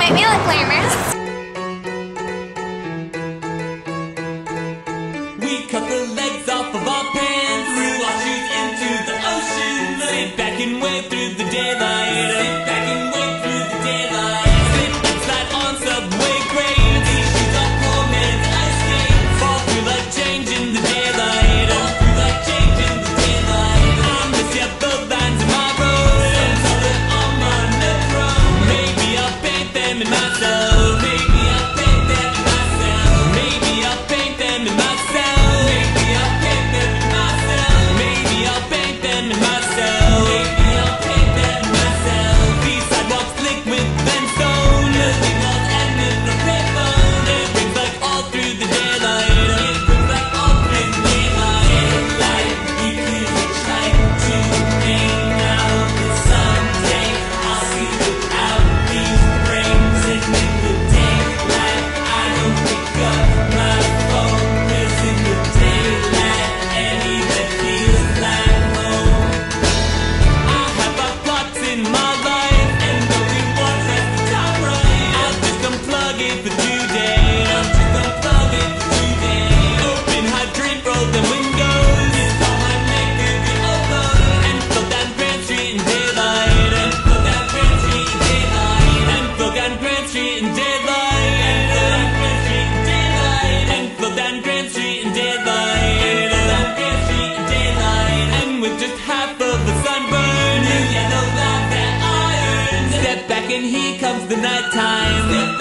make me look glamorous. We cut the legs off of our pants, threw our shoes into the ocean, sit back and wave through the daylight, sit back and wave through the daylight, sit and slide on subway grades, these shoes are poor man's ice skates, fall through like change in the daylight, fall through like change in the daylight. I miss ya, the lines in my road, some color on my nechrome. Maybe I'll paint them in myself, maybe I'll paint them in myself, maybe I'll paint them in myself. And here comes the night time.